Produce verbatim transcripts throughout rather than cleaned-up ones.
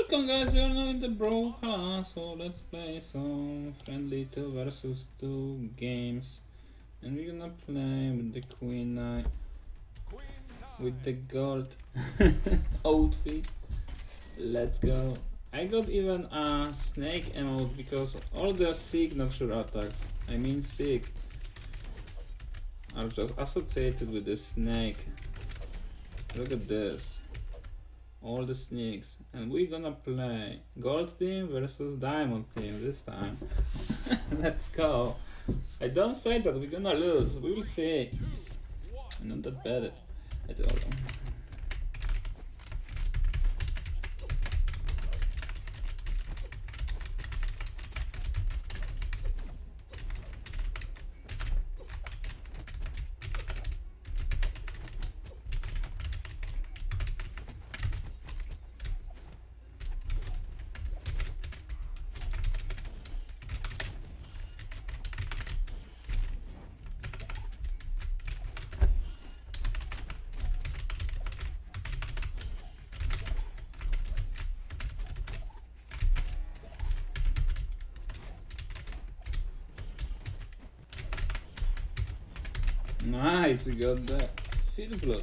Welcome guys, we are now in the Brawlhalla, so let's play some friendly two versus two games. And we're gonna play with the Queen Knight, with the gold outfit. Let's go. I got even a snake emote because all the signature attacks, I mean sick, are just associated with the snake. Look at this. All the sneaks, and we're gonna play gold team versus diamond team this time. Let's go. I don't say that we're gonna lose, we will see. I'm not that bad at all. Nice, we got the field blood.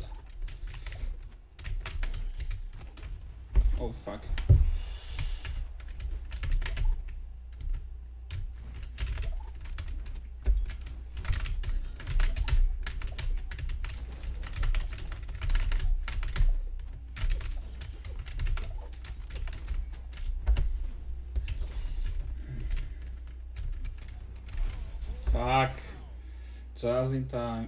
Oh fuck. Fuck. Just in time.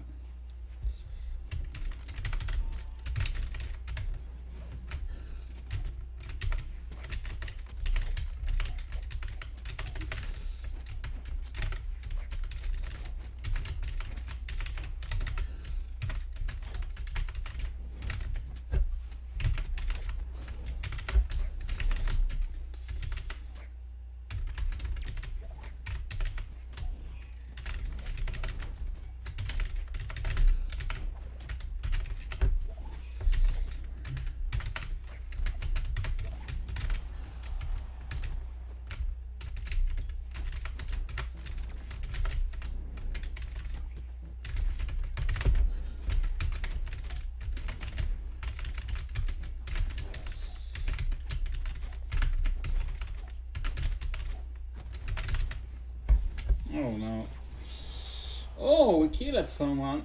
Oh no. Oh, we killed someone.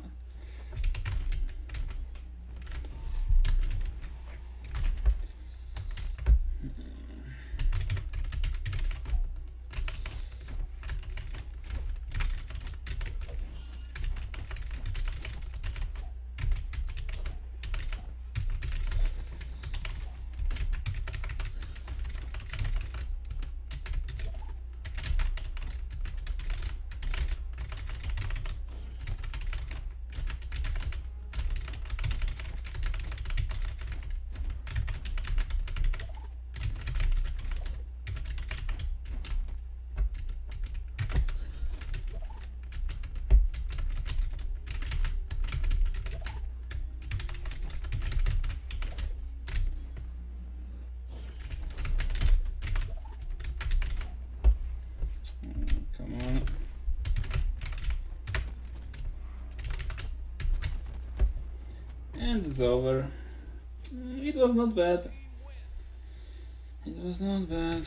And it's over. It was not bad. It was not bad.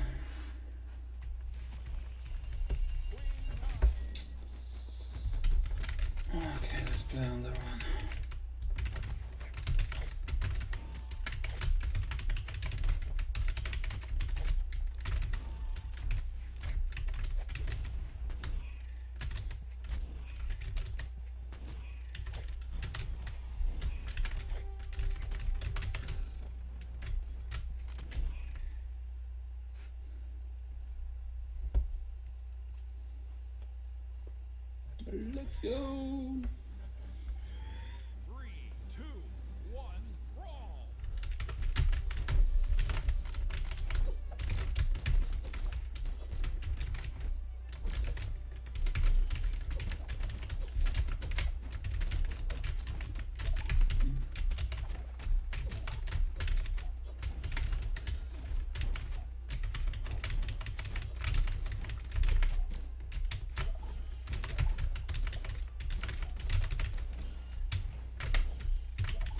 Okay, let's play another one. Let's go. Three, two, one, brawl.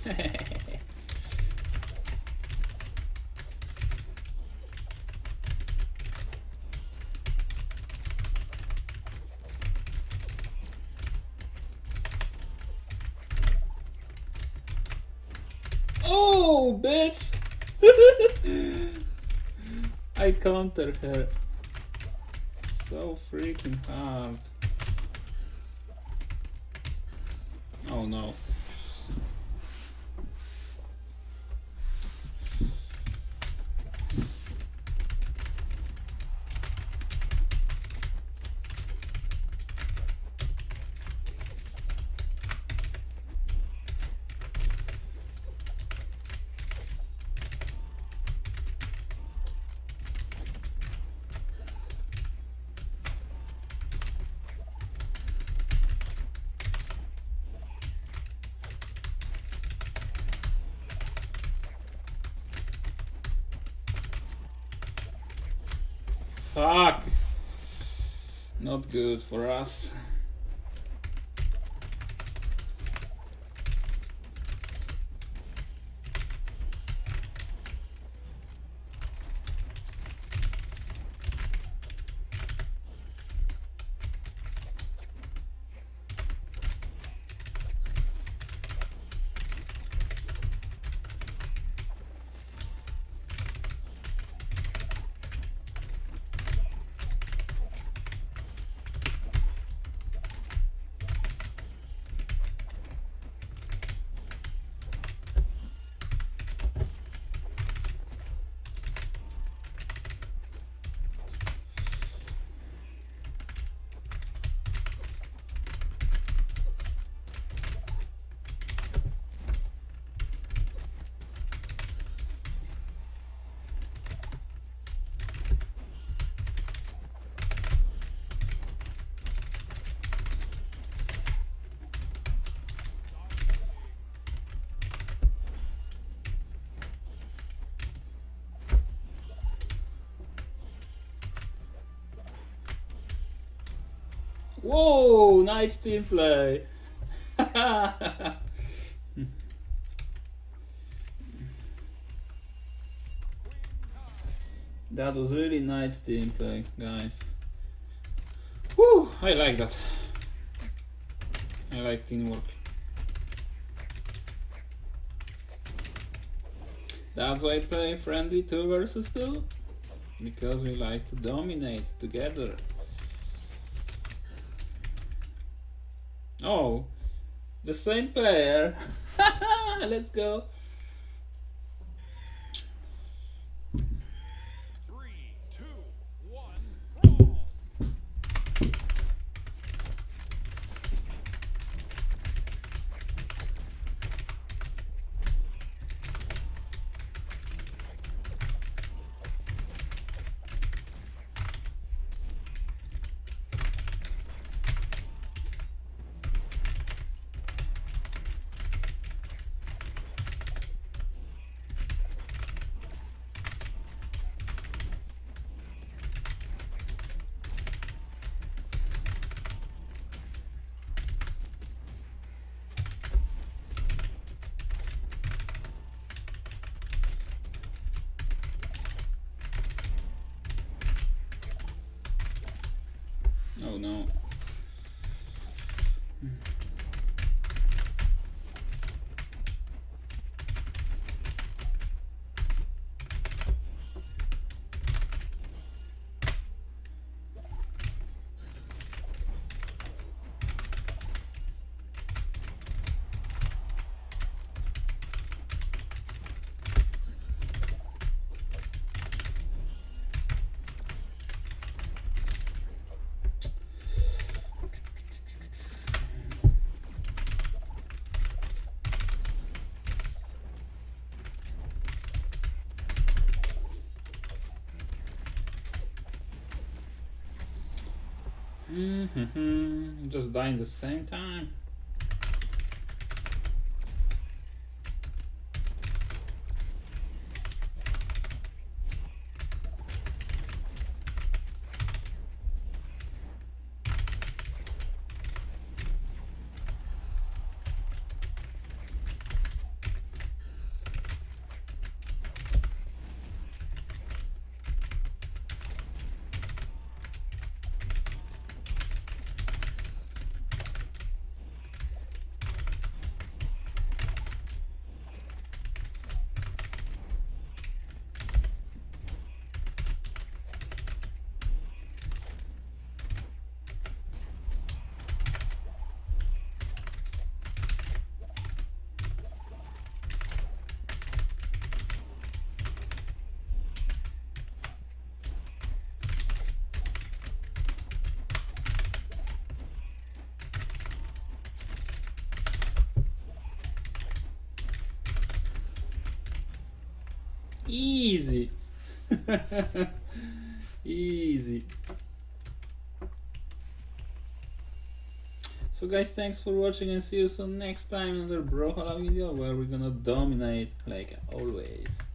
Oh, bitch! I countered her so freaking hard. Oh no. Fuck! Not good for us. Whoa, nice team play. That was really nice team play, guys. Woo, I like that. I like teamwork. That's why I play friendly two versus two. Because we like to dominate together. Oh, the same player. Let's go. Three, two, one, brawl. Oh no. Mm-hmm. Just dying the same time. Easy. Easy. So guys, thanks for watching and see you soon next time in another Brawlhalla video where we're gonna dominate like always.